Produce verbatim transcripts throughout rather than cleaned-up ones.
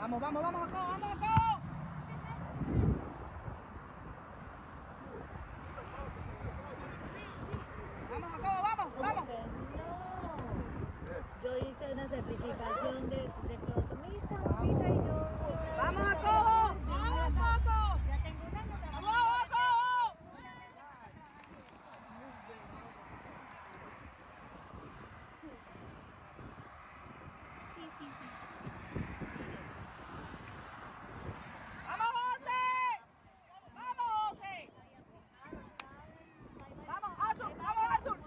Vamos, vamos, vamos acá, vamos acá. Vamos acá, vamos, vamos. No. Yo hice una certificación de, de flotomista, mamita, y yo, yo... ¡Vamos a Cojo! ¡Vamos a Cojo! Ya tengo una nota. ¡Vamos a Cojo! Sí, sí, sí. ¡Vamos, José! ¡Vamos, José! ¡Vamos, Artur! ¡Vamos, Artur!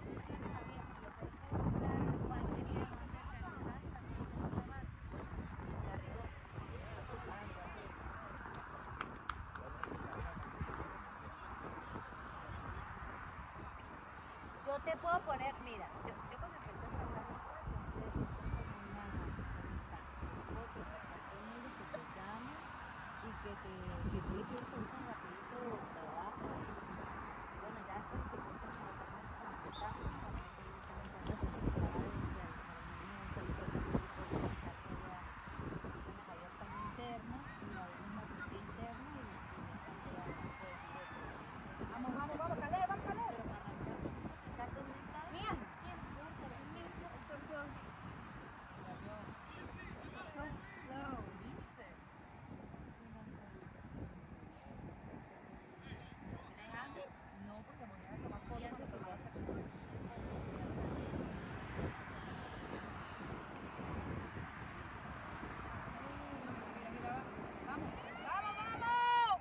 Yo te puedo poner, mira, yo, yo cuando empecé a trabajar en esta, yo te pongo una, una foto para todo el mundo que te llame y que te, que tú le quieres preguntar rapidito trabajo y bueno, ya después te cuento como también como que está, para que te también cuando te trabajo de la movimiento y todo el tipo de posiciones abiertas internas y la misma actividad interna y, y después se va pues directo. Vamos, vamos, vamos, Caleb, vamos, Caleb. Pero para arrancar, ¿estás dónde estás? Mira, so close. So close. Can I have it? No, porque voy a tomar fotos cuando se lo va a sacar. Mira, mira, va. Vamos, vamos, vamos.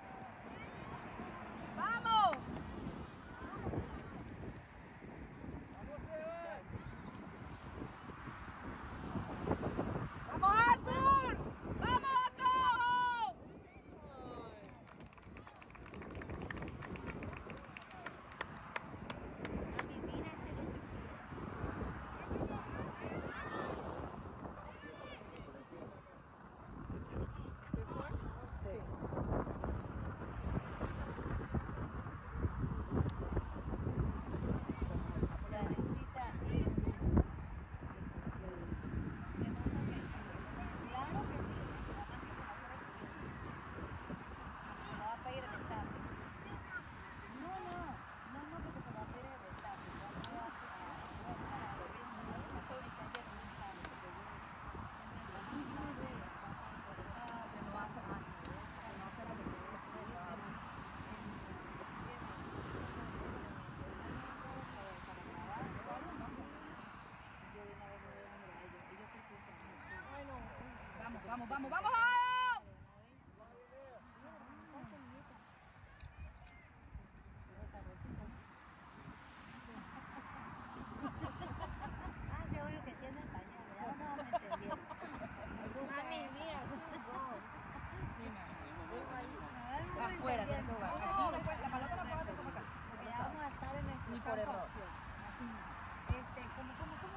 Vamos. ¡Vamos, Artur! ¡Vamos a Cojo! Mami, mira ese electric. ¿Este es Juan? Sí. Karencita, eh, ¿qué más toca decir? Claro que sí, nada más que conocer el currículum. Se lo va a pedir el staff. No, no, no, no, porque se lo va a pedir el staff. Ya se va a hacer a los ritmos, ¿no? La zona está ya no sabe, porque yo siempre en la de ellas pasan por esa, Que no hace más. Que no hace lo que quiere hacer. Vamos, vamos, vamos, vamos. Ah, qué bueno que tiene pañal, ya no me entendieron. Mami, mira, es un gol. Sí, mami. Vengo ahí. Afuera tienes que jugar. Aquí no puede, la pelota no puede pasar por acá. Porque ya vamos a estar en el Ni por error. Este, ¿cómo, cómo, cómo?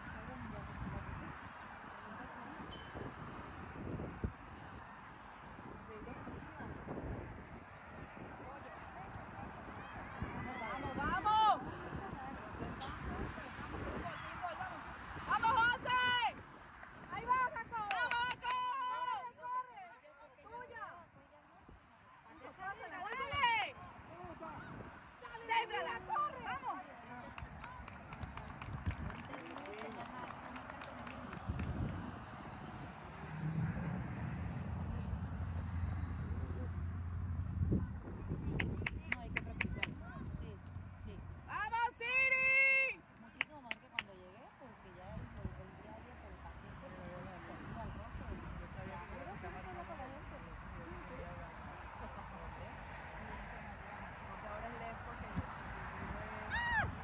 Vamos, vamos. ¡Vamos, José! ¡Ahí va, Jaco! ¡Vamos, Jaco! ¡Corre, corre! ¡Tuya! ¡Dale! ¡Céntrala! ¡Corre! ¡Vamos! No hay que practicar. Sí, sí. ¡Vamos, Siri! Muchísimo más que cuando llegué, porque ya el, el, el día a día por el paciente me dio la comida al rostro. Yo sabía que era que no para la gente. Sí, sí. Y eso me ayuda mucho. Ahora es lejos porque yo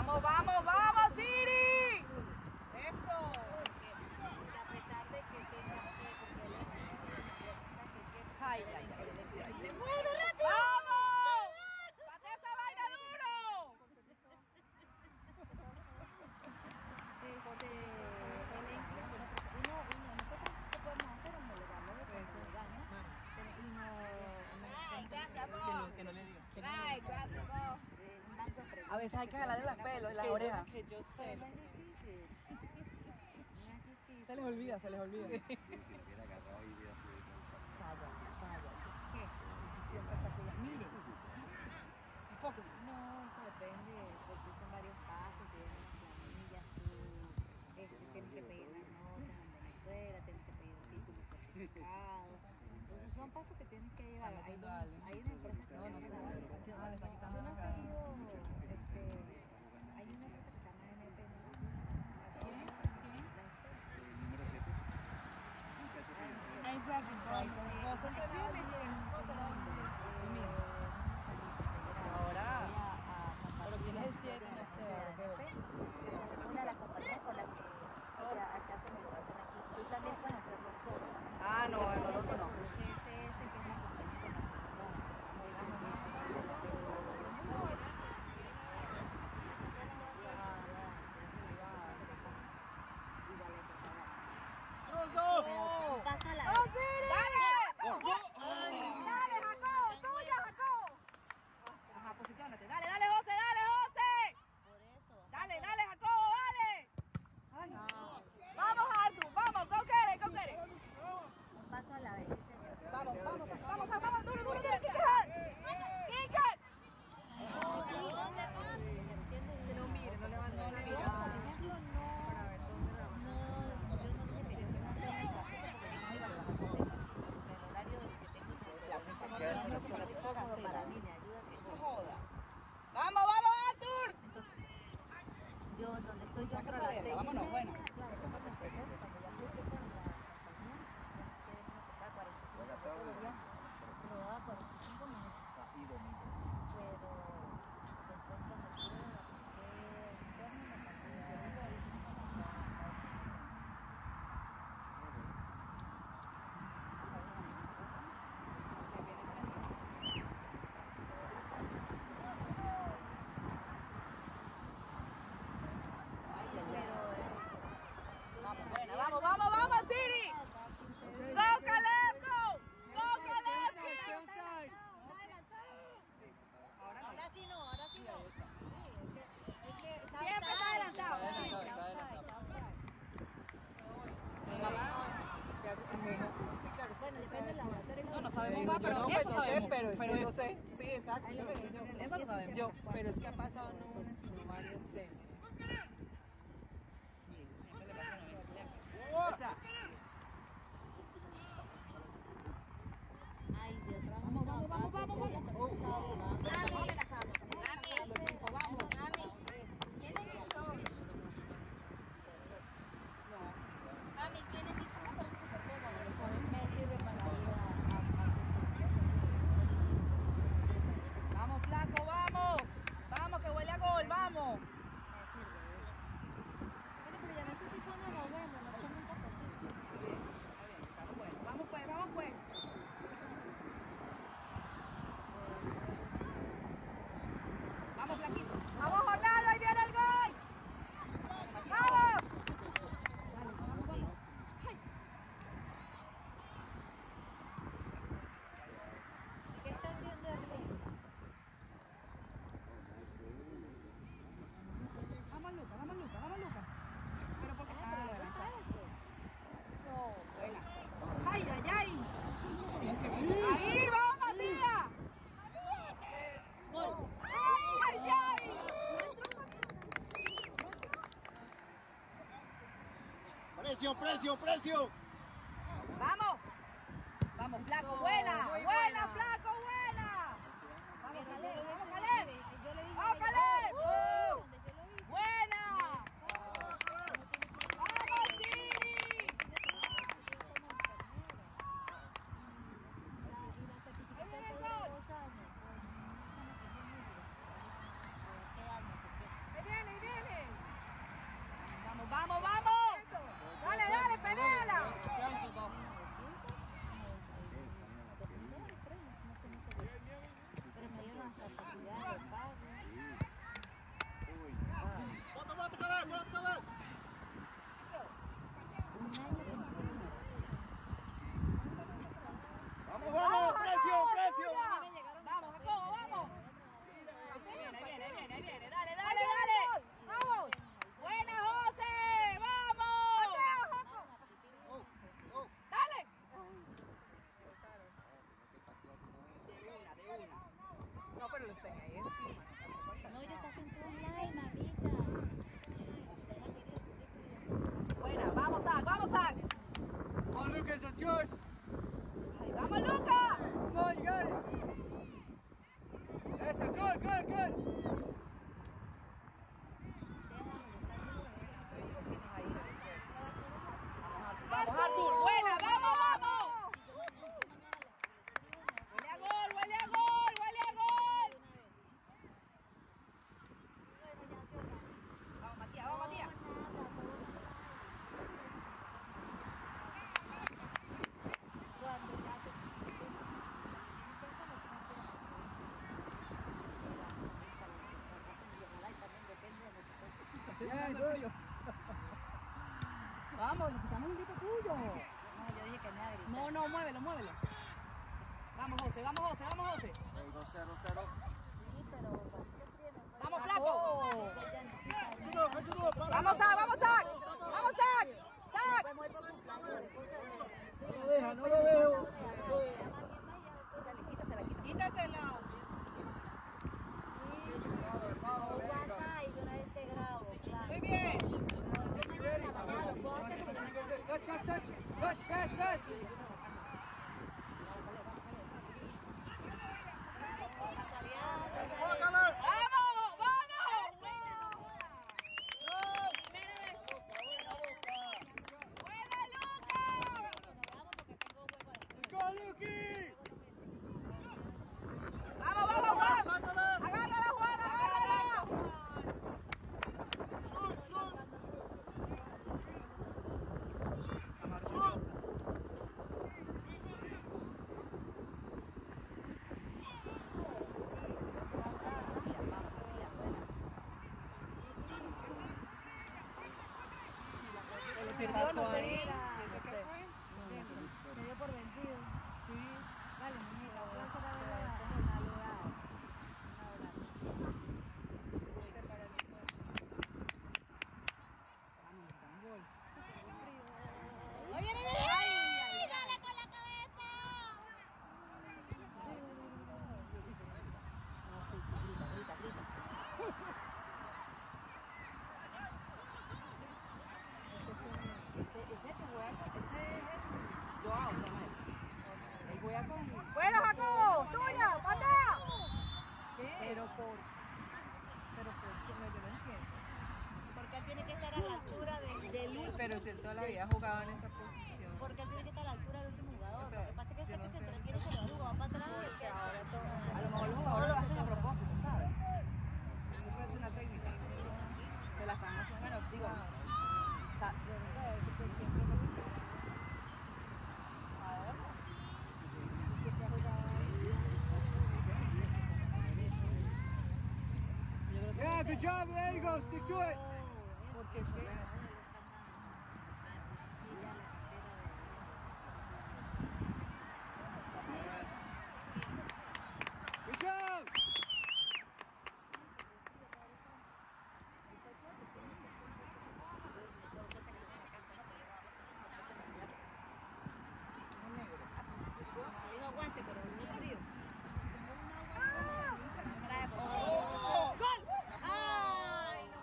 Vamos, vamos, vamos, Siri. Eso. Porque a pesar de que tenga que cogerle, Ay, ay, ay. ¡mueve rápido! ¡Vamos! ¡Bate esa vaina duro! Este, él entiende, uno, uno, nosotros qué podemos hacer es homologarlo de cuando se gana, pero y no, Que no le diga. Ay, grab the ball. A veces hay que jalarle las pelos y las orejas. Que yo sé No lo es que tengo. difícil. No es difícil. Se les olvida, se les olvida. Si lo hubiera agarrado y hubiera sido Calla, calla. ¿Qué? Siempre chapula. Mire. Enfóquese. No, eso depende, porque son varios pasos, si vienen las planillas, tú este, tienes que pedir las notas en Venezuela, tienes que pedir títulos certificados. Entonces son pasos que tienes que llevar. Hay, dos, hay una empresa que No, no, se no, llama, no, no, yo no, no le está quitando yo no las he ganas. seguido, este, hay una empresa que se llama M P, ¿no? ¿Quién? ¿Quién? el número siete. Muchacho que yo sé. Ay, grab the ball. Vos entrenado bien. Vos entrenado bien. Y mira. Ahora. Pero quién es el siete, no sé. Una de las compañías con las que o sea, se hace homologación aquí. Tú también puedes hacerlo solo. Ah, no, el otro no. G G S, que es la compañía con la que ¡Rosso! pasa la ¡Oh, Siri! ¡Dale! ¡Go! ¡Dale, Jacobo! ¡Tuya, Jacobo! Ajá, posiciónate. Dale, dale, José, dale, José. por eso. Dale, dale, Jacobo, dale. Ay, no. Vamos, Artur, vamos, go get it, go get it. Un paso a la vez, sí señor. Vamos, vamos, vamos, vamos, duro, duro, duro, kick it, kick it. ¿Dónde va? No mire, no le va, no le Yo, mira. por ejemplo, no, no, yo no dije que yo no hacía mi café porque yo no iba a trabajar con ellos. El horario que tengo es cómodo para mí, me ayuda que No joda. Vamos, vamos, Artur. entonces yo donde estoy yo Saca entro a esa las verga, seis y vámonos, media, bueno. claro, cuando ya apliqué con la compañía, ya cuarenta y cinco todos los días, pero daba cuarenta y cinco minutos, Y domingo. pero después cuando pude apliqué interno me cambié de horario. Vamos, buena, vamos, vamos, vamos, Siri. Go, Caleb, go. Go, Caleb. Ahora sí no, ahora sí no. Está Siempre está adelantado. Está adelantado, está adelantado. Mi mamá. ¿Qué hace? Me dijo, sí, claro, es que Bueno, tú depende de sabes la más. materia. No, no Le sabemos digo, más, yo pero no, pues eso no sé, sabemos. pero es que eso sé. Sí, exacto. Eso lo sabemos. Yo, pero es que ha pasado no una, sino varias veces. O sea, Ay, de otra vamos, vamos, vamos, vamos, vamos. Oh, vamos. Mami, mami, mami, ¿quién es mi coach? Mami, ¿quién es mi coach? Me sirve para ir a... vamos, flaco, vamos. Vamos, que huele a gol, vamos. Me sirve. Bueno, pero ya no estoy cuando nos vemos, nos echamos un cafecito. Vamos pues, vamos pues. Vamos, flaquito. Vamos, Jornado, ahí viene el gol. Vamos. ¿Qué está haciendo Erling? Vamos, Luca, vamos, Luca, vamos, Luca. Pero porque Ah, ah, pero ¿qué está. está eso? Eso, buena. Ay, ay, ay. Ahí, vamos, Matías. Ay, ay, ay. ¡Precio, precio, precio! Vamos. Vamos, flaco, buena. Buena, flaco, buena. Vamos, Caleb, vamos, Caleb. Yo le dije ¡Vamos, que Caleb! yo- donde yo lo hice. Buena. Vamos, Siri. Y la certificación te dura dos años. Pues, no sé, me quedé muy bien. ¿Qué año se queda? Ahí viene, ahí Josh. ¡Vamos, Luca! Come on, you got it. Eso, good, good, good. Vamos, Artur, buena, vamos, vamos. Huele a gol, huele a gol, huele a gol. Vamos, Matías, vamos, Matías. Yeah, good. Vamos, necesitamos un grito tuyo. No, yo dije que me iba a gritar. No, no, muévelo, muévelo. Vamos, José, vamos, José, vamos, José. There you go, cero, cero. Sí, pero ¿para qué frío no soy? Vamos, flaco. Continúa, para. Vamos, Zach, vamos, Zach. Vamos, Zach. Zach. No lo deja, no lo veo. Quítasela, quítasela. WhatsApp y de una vez te grabo, claro. Muy bien. Yo mañana en la mañana lo puedo hacer porque mañana... Touch, touch, touch. Touch, fast, fast. ¡Vamos! ¡Vamos! ¡Buena, Luca! Go, Luki. ¡Vamos, vamos, vamos! ¡Agárrala, Juan, agárrala! Shoot, shoot. Perdió, no sé. Era, ¿Eso qué fue? se dio por vencido. Sí. Vale, muñeca, un placer haberla saludado. Un abrazo. Se paralizó. Vamos, necesitamos gol. ¡Oye, viene, viene! ¡Ay, dale con la cabeza! No, sí, sí, grita, grita, grita. Ese, ese es tu hueco, ese es el Joao, se llama él. El hueco. ¡Buena, Jacobo! ¡Tuya! ¡Patea! ¿Qué? Pero por... Pero por... Yo no entiendo. Porque él tiene que estar a la altura del... De Luz, pero si él toda la vida ha jugado en esa posición. Porque él tiene que estar a la altura del último jugador. O sea, Lo que pasa es que yo este no que se sé. prefiere se lo jugó para atrás y el que ahora son... A lo mejor los jugadores lo hacen a propósito, ¿sabes? Eso puede ser una técnica. Se la están haciendo, bueno, digo, o sea, yo nunca he visto que siempre lo ahora, siempre ha jugado ahí. Yo creo que Yeah, good job. There you go. Stick to it. porque es que Good job. Digo aguante, pero muy frío. Trae, por Oh, favor. oh, oh. ¡Gol! ¡Ay, no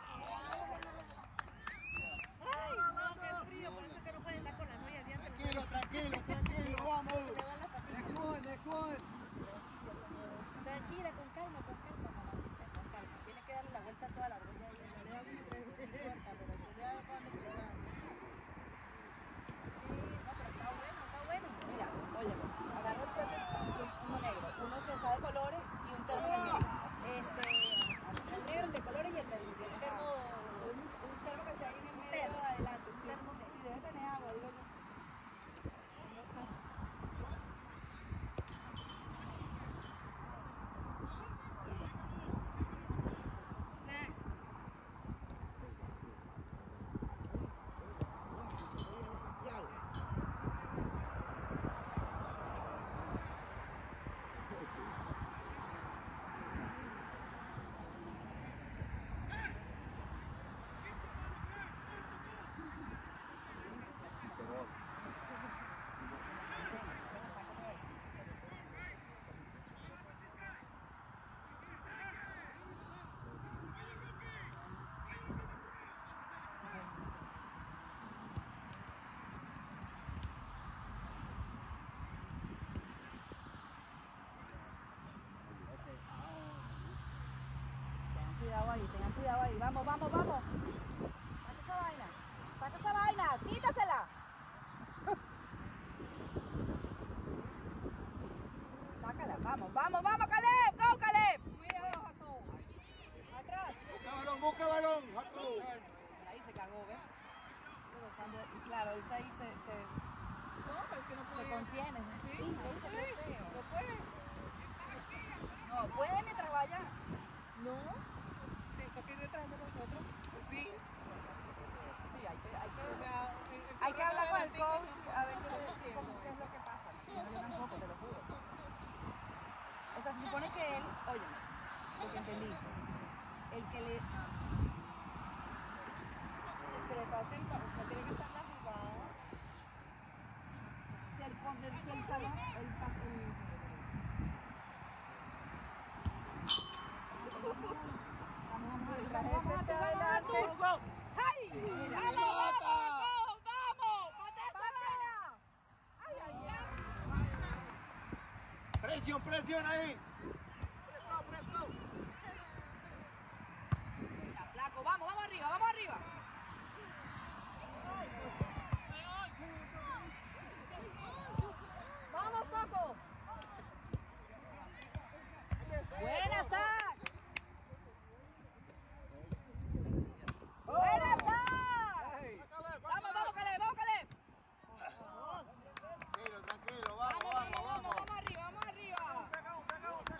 ¡Ay, no, qué frío! Por eso es que no pueden estar con las joyas abiertas. Tranquilo, tranquilo, tranquilo. Vamos. Le van las patitas. Next one, next one. Tranquila, con calma, con calma, mamacita, con calma. Tiene que darle la vuelta a toda la argolla y no le da mucha vuelta, pero que ya va cuando se le da. Sí, no, pero está bueno, está bueno. mira, oye, agarro el siete, uno negro, uno que está de colores y un termo en el medio. Este, el negro, el de colores y el del el termo. Un, un termo que está ahí en el medio termo. adelante. Un Sí, termo. sí, debe tener agua, digo yo. No sé. cuidado ahí, tengan cuidado ahí. Vamos, vamos, vamos. Saca esa vaina. Saca esa vaina. Quítasela. Sácala. Vamos, vamos, vamos, Caleb. Go, Caleb. Cuidado, Jacob. Atrás. Busca balón, busca balón, Jacob. Ahí se cagó, ¿ves? Pero cuando, claro, él ahí se, se, No, pero es que no se puede. contiene. Sí, Sí, no es puede. feo. No puede. No, puede mientras vaya. No. ¿Para qué detrás de nosotros? Sí. Sí, hay que, hay que, O sea, el- el hay que corredor hablar con el adelante, coach no, a ver no qué, entiendo cómo- qué es lo que pasa. No, yo tampoco, te lo juro. eso. O sea, se supone que él, óyeme, lo que entendí, el que le, Que le pase el balón. O sea, tiene que estar la jugada. si el, con- si el salón, el pas, el, vamos, vamos, vamos, vamos, vamos, vamos, ¡ay! ¡Vamos, vamos, vamos, vamos! ¡Patea esa vaina! ¡Ay, ay, ay! Presión, presión ahí. Venga, flaco, vamos, vamos arriba, vamos arriba. Vamos, Paco. Buena, Zach. Buena, Zach. Vamos, vamos, Caleb, vamos, Caleb. Tranquilo, tranquilo, Vamos, vamos, vamos, vamos, vamos, vamos. vamos arriba, vamos arriba.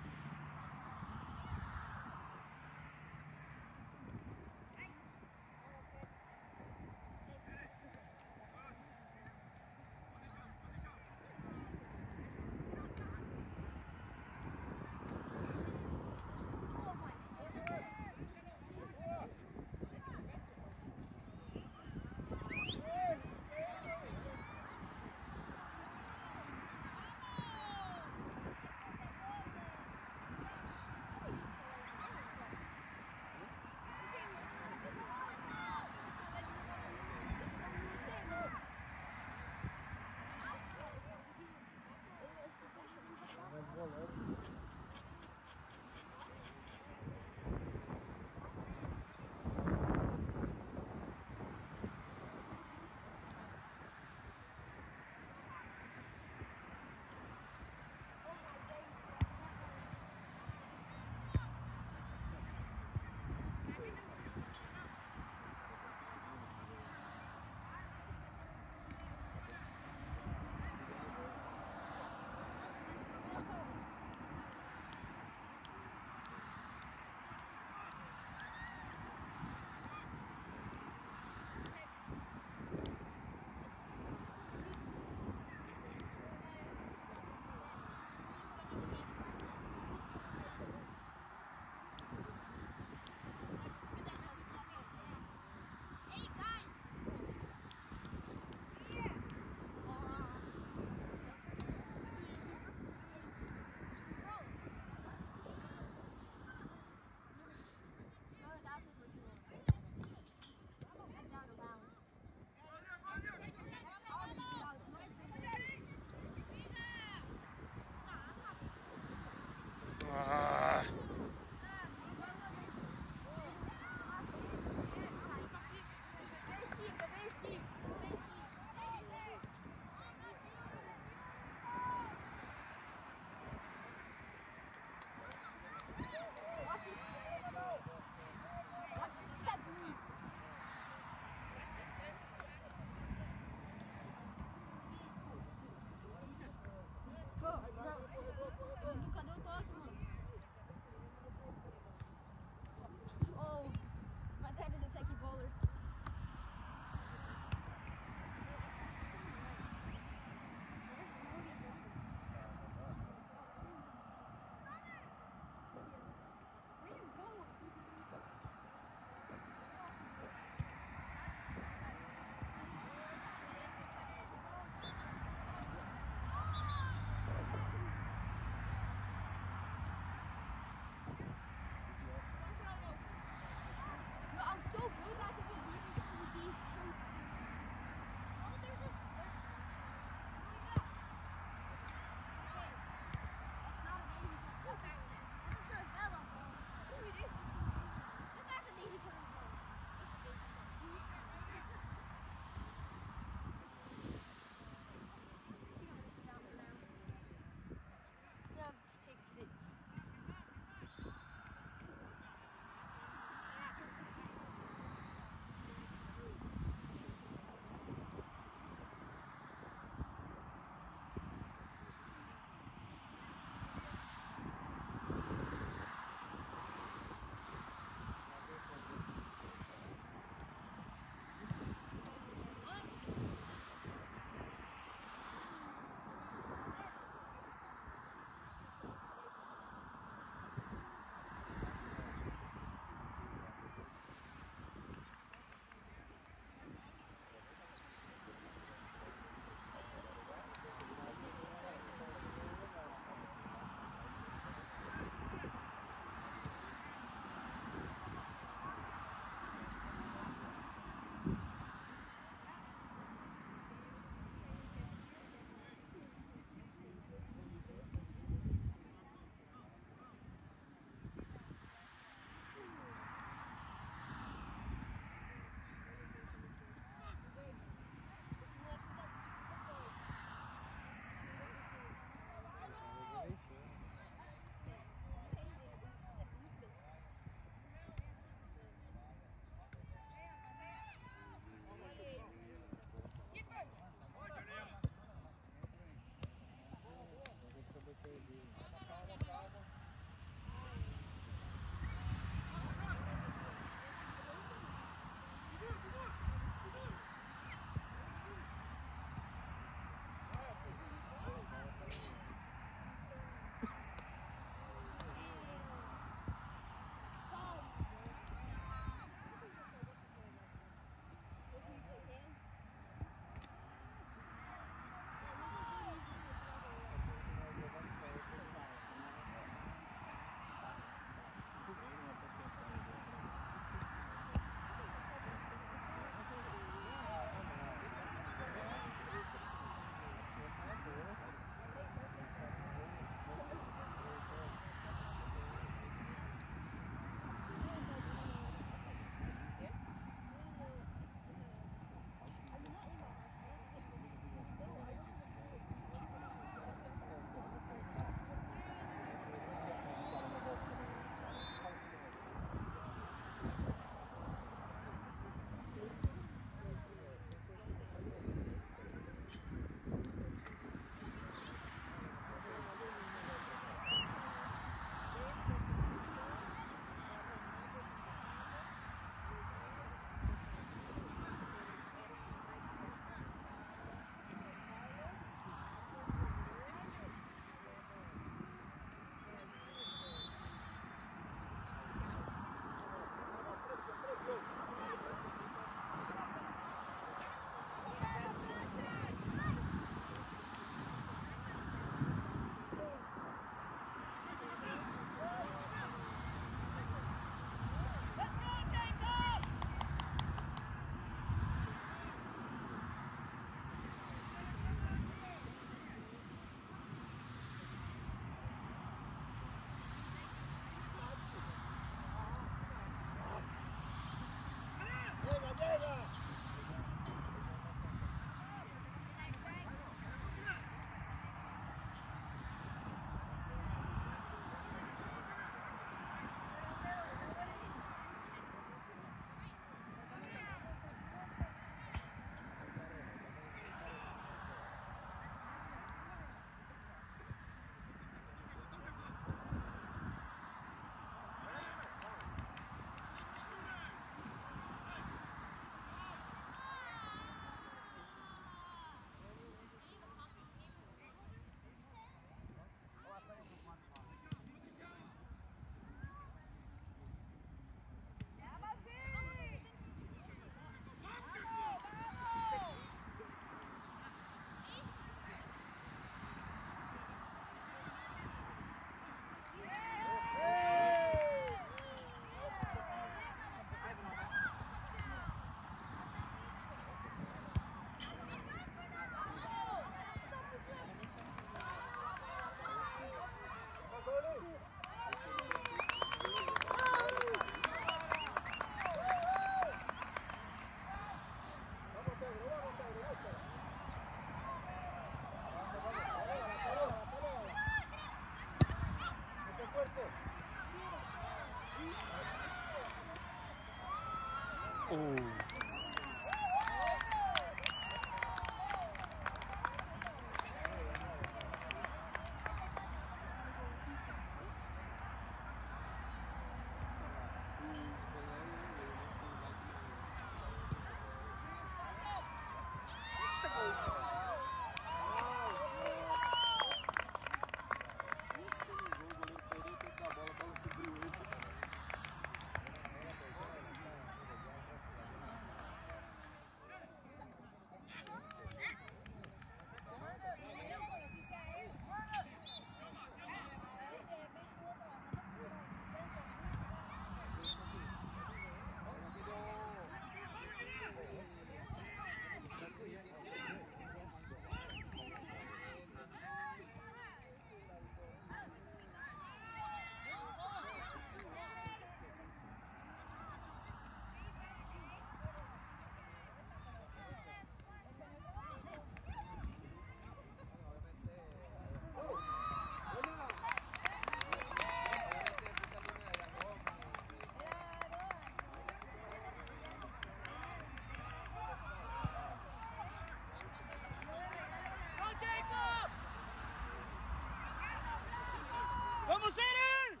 ¡Vamos, Eren!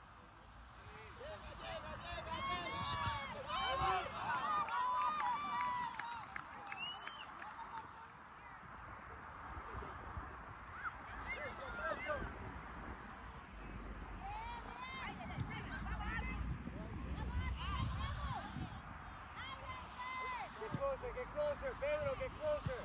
Get closer, get closer, Pedro, get closer.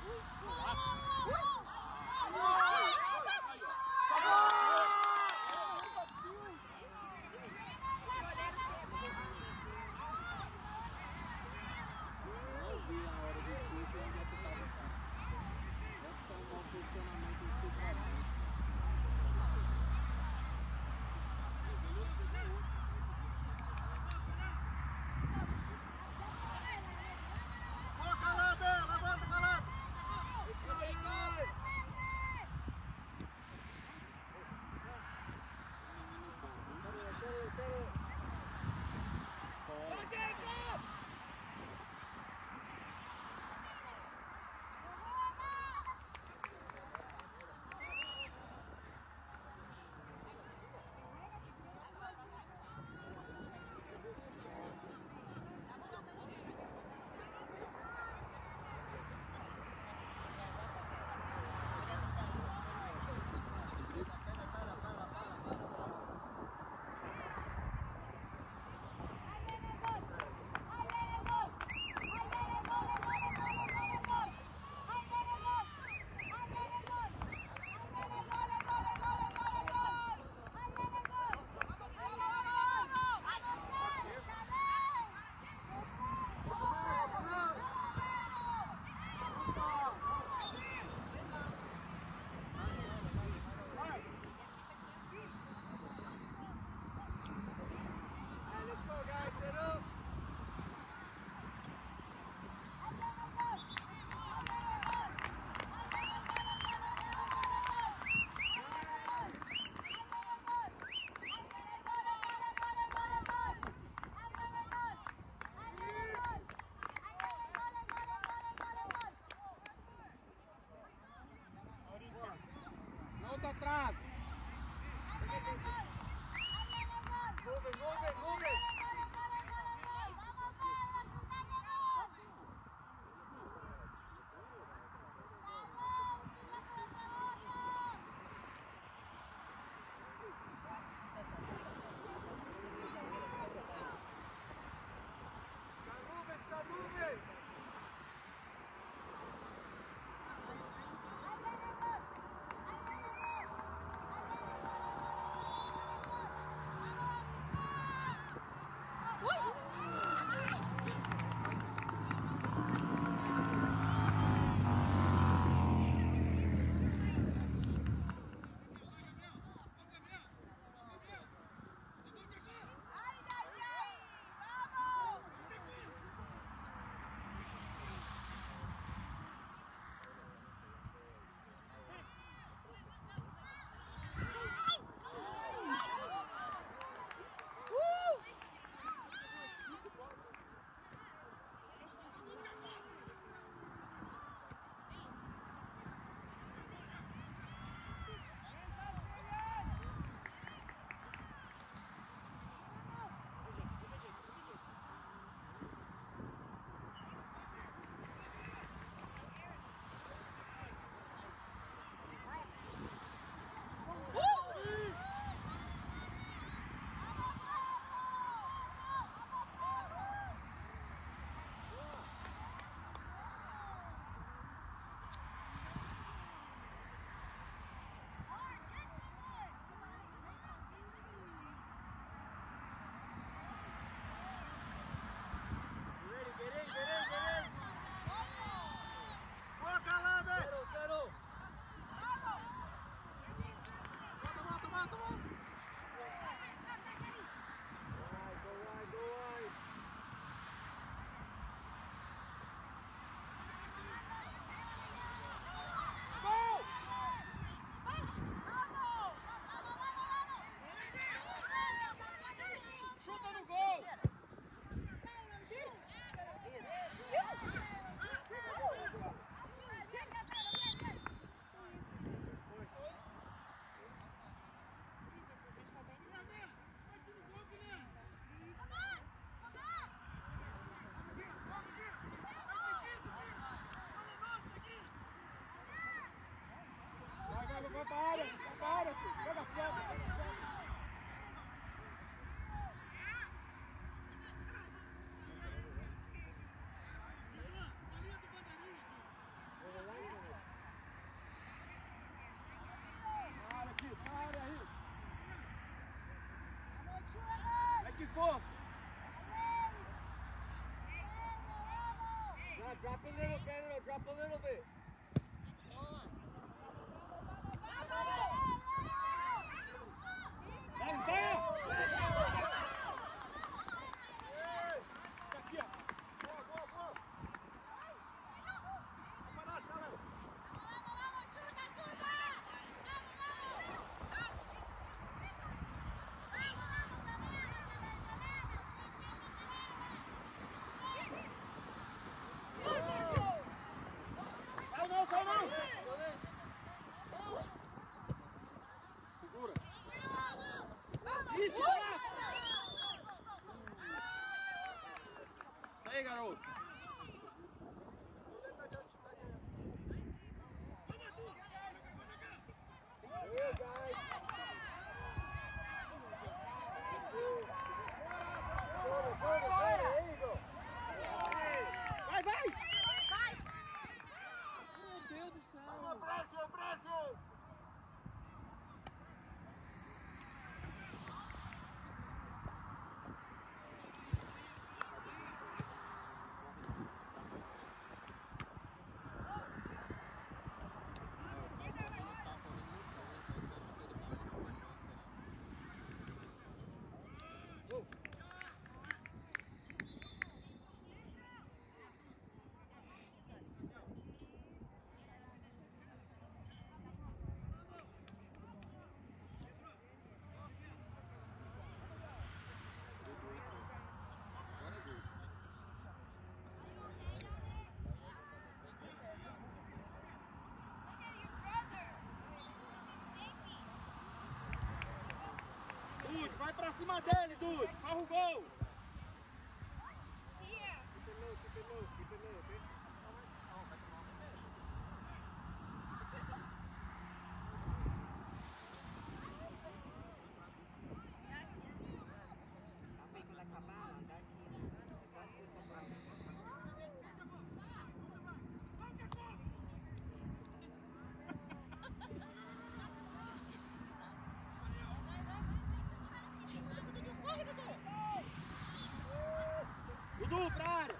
Posicionamento do seu trabalho. Boa, Caleb! Levanta, Caleb! vai pra área, vai pra área, filho. Pega certo, pega certo. Para aqui, para aí. Mete força. Drop, drop a little, Pedro, drop a little bit. Vem, vem! Aqui, ó. Boa, boa, boa. Vamos lá, tá lá. Sai não, sai não! Segura! Isso, braço! Isso aí, garoto! Hey, guys! Vai, vai! Meu Deus do céu! Vamos, pressão, pressão! Dude, vai pra cima dele, Dude! Faz o gol! Keep it low, keep it low, keep it low, okay? Quando acabar, andar aqui, vai ter essa prova. Dudu, pra área!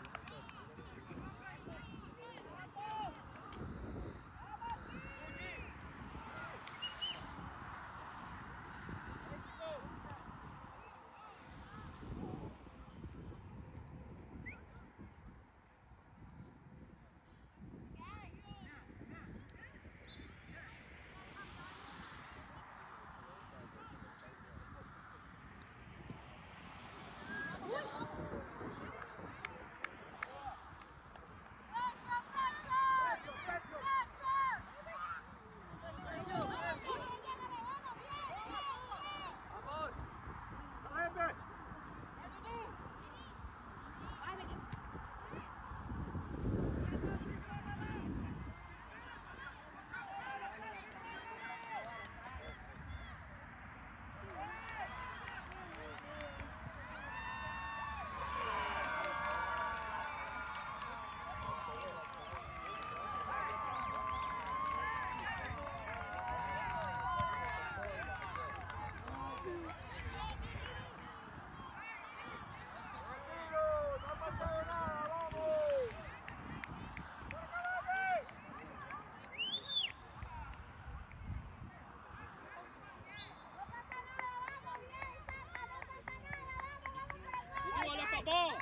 Olha pra bola!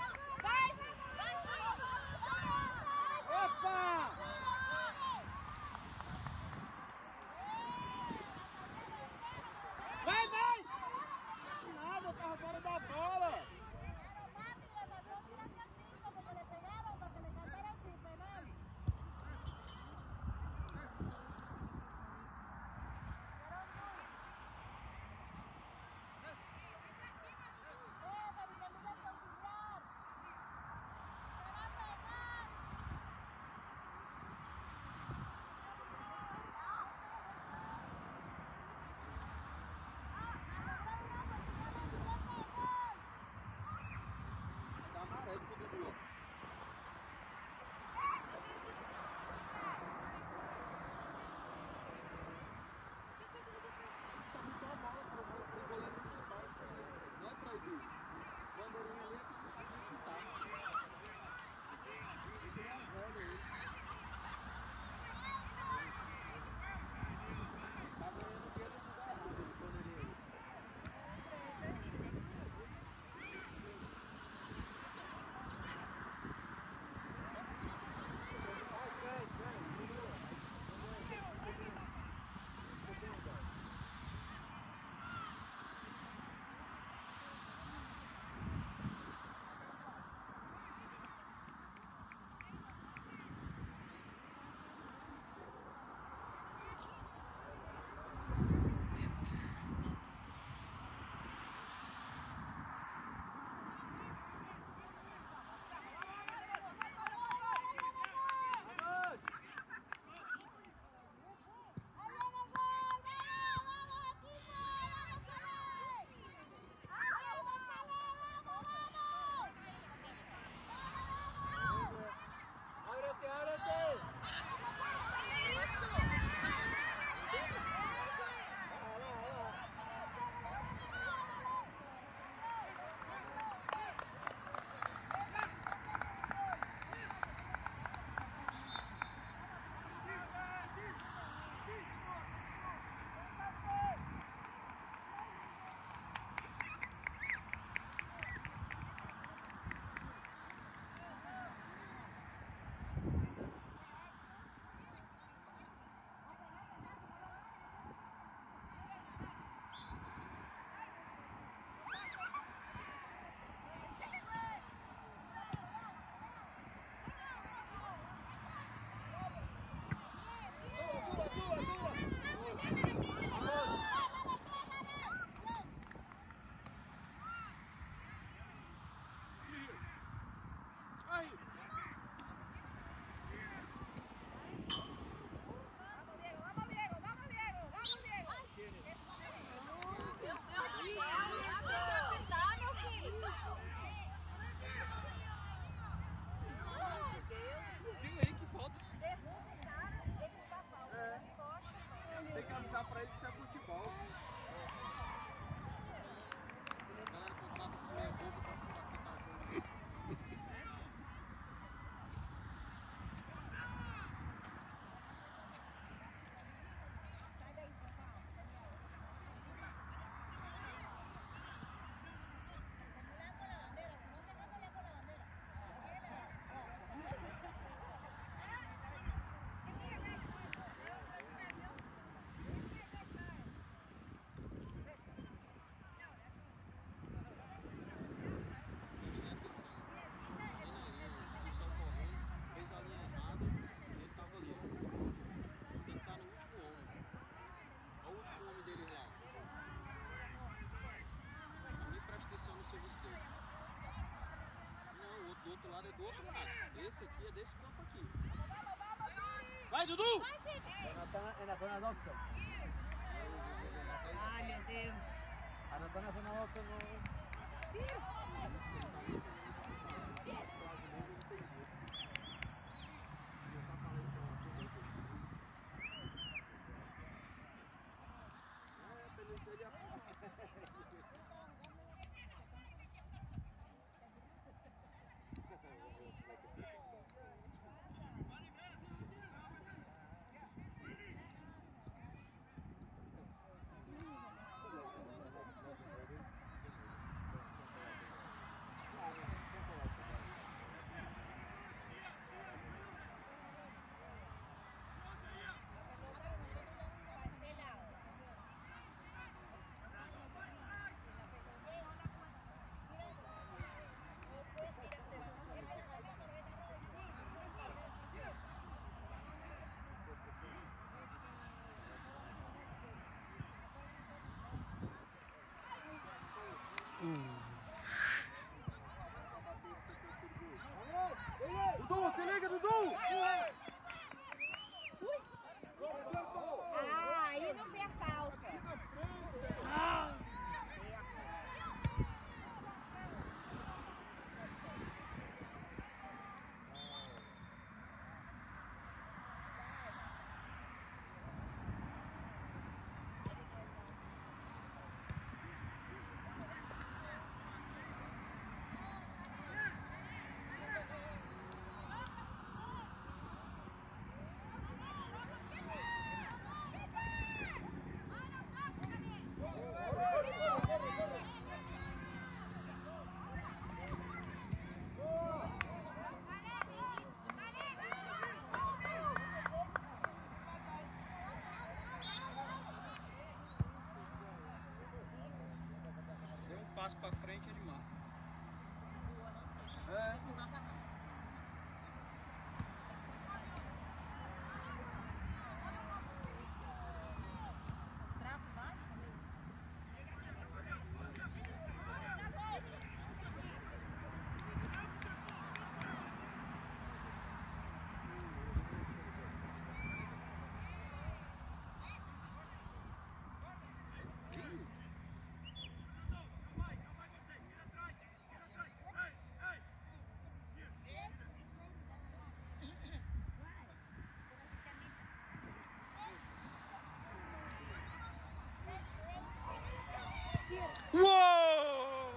Opa! Vai, vai! Nada, eu tava fora da bola! lado é do outro lado. Esse aqui é desse campo aqui. Vai, Dudu! En la zona doce. Ai, meu Deus. Anotó na zona doce no... Dudu, se liga, Dudu! Ah, aí não vê a falta. Ah! Deu um passo pra frente, ele marca. É. Uou!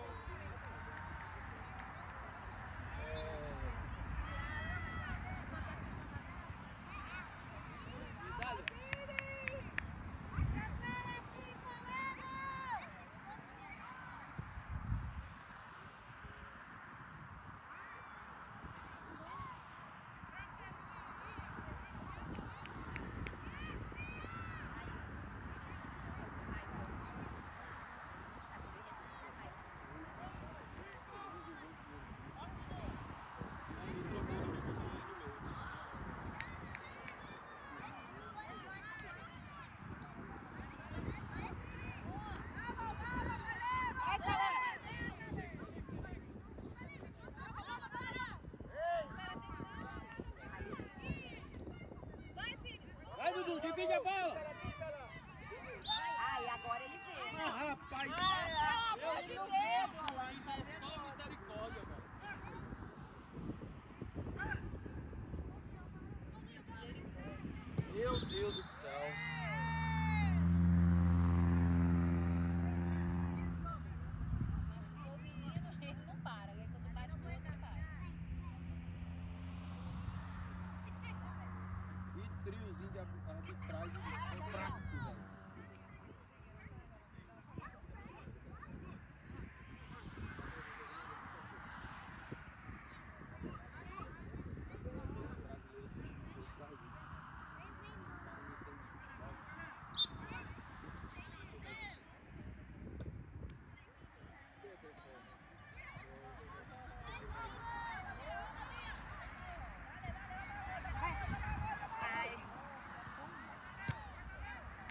Vai, Dudu, divide a bola! Ai, agora ele vê. Ah, rapaz! Ah, Meu pode Deus, ver, isso é só misericórdia, velho. Meu Deus do céu. O menino, ele não para. Aí quando bate no outro, ele para. Que triozinho de arbitragem fraco, velho. Ai.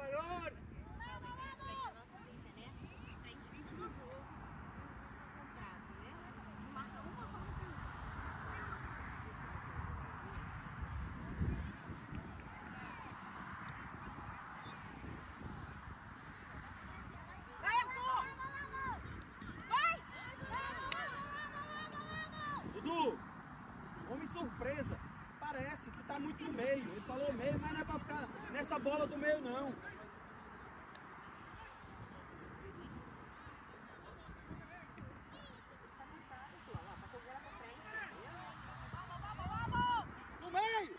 valor! Dudu, homem surpresa, parece que tá muito no meio. Ele falou meio, mas não é pra ficar nessa bola do meio não. No meio!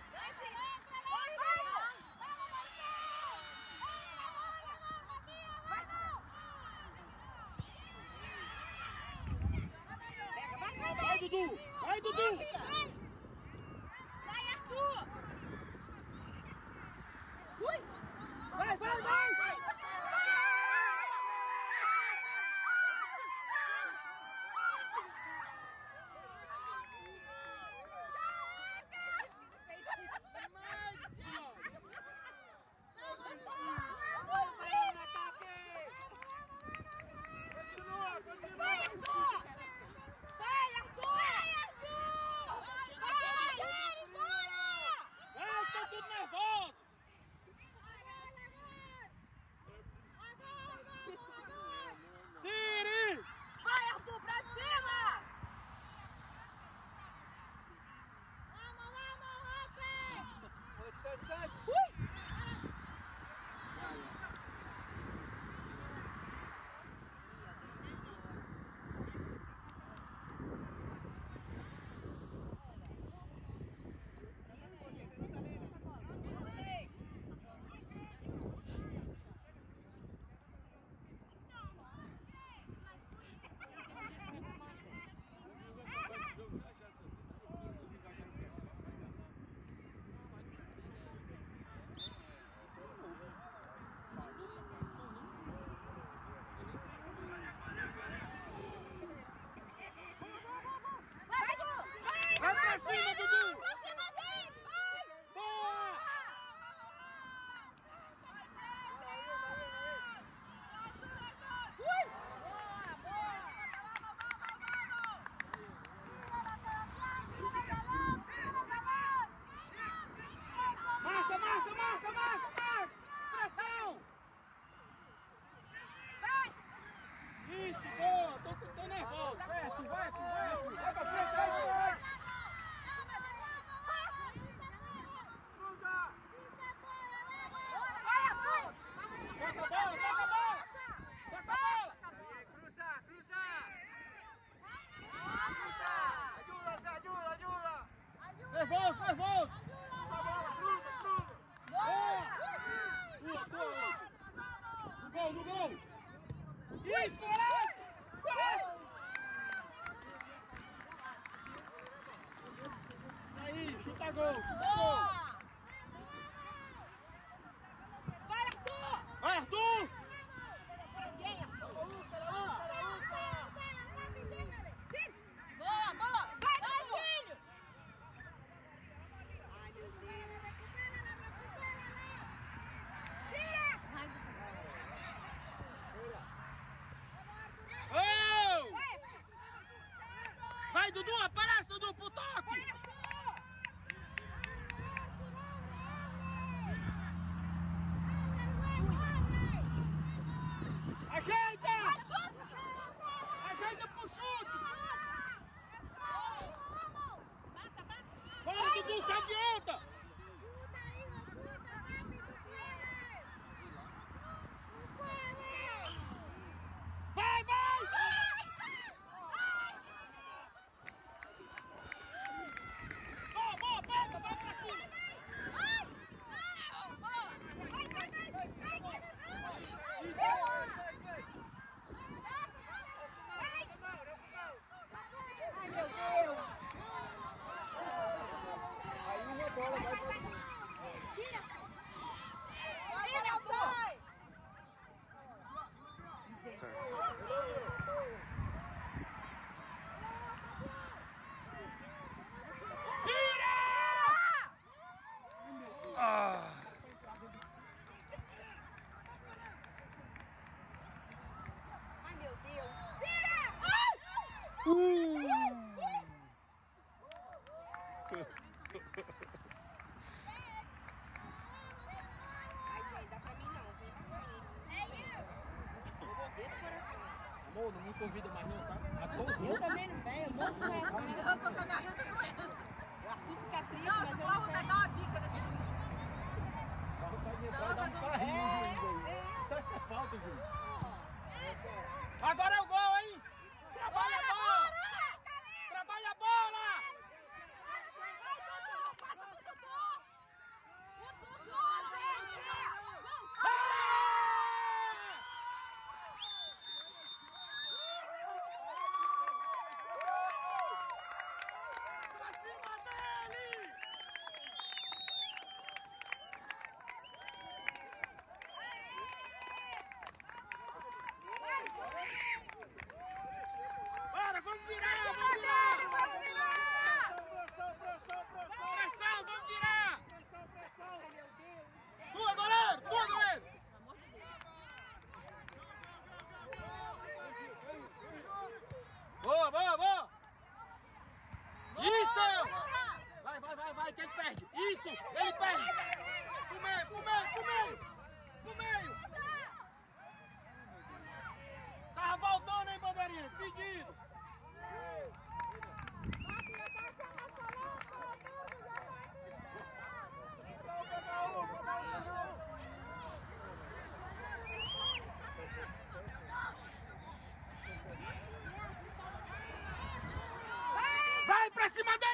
Vai, Dudu! Vai, Dudu! Vai, Arthur! Ui! Vai, vai, vai! Continua, continua! Vai, Arthur! Vai, Arthur! Vai, bora! Vai, estão tudo nervoso! Siri! Vai, Arthur, pra cima! Vamos, vamos, Sete, sete, sete! Ui! Vai pra cima, Dudu! Pra cima dele! Vai! Boa! Ui! Marca, marca, marca, marca, marca! Pressão! Isso, boa! Tô, tô nervoso! Vai, Arthur, vai, Arthur, vai, Arthur! Vai pra frente, vai, vai! Cruza! Bota a bola, bota a bola! Bota a bola! Cruza, cruza! Cruza! Ajuda, Zé, ajuda, ajuda! Nervoso, nervoso! Cruza a bola, cruza, cruza! Boa! Boa, boa! No gol, no gol! Isso, coragem! Coragem! Isso aí, chuta gol, chuta gol! Vai, Arthur! Vai, Arthur! Boa, boa! Vai, vai, filho! Oh! Vai, Dudu, aparece, Dudu, pro toque! Ajeita! Ajeita pro chute! Bora, Dudu, se adianta! Vai, vai! Uh! Ai, gente, dá pra mim não. Vem pra mim. Vou morrer do coração. Amor, não me convida mais não, tá? Eu também não venho, eu morro do coração. Eu tô com a garganta doendo. O Arthur fica triste, Não, mas eu eu vou não dar venho. uma bica nesse juiz. Vai entrar e dar um Não, carrinho é, no juiz aí. é. Isso é falta, juiz. Agora é o gol, hein? Trabalha a bola! Trabalha a bola! Vai, Dudu! Passa pro Dudu! O Dudu, gente! Pra cima dele! Bora, vamos virar, vamos virar! Vamos virar! Pressão, pressão, pressão! Pressão, vamos virar! Pressão, pressão! Meu Deus. Tua, goleiro! Tua, goleiro! Boa, boa, boa! Isso! Vai, vai, vai, vai, que ele perde! Isso! Ele perde! Pro meio, pro meio, pro meio! Pro meio! Tava voltando, hein, bandeirinha? Pedido! Vai pra cima dele!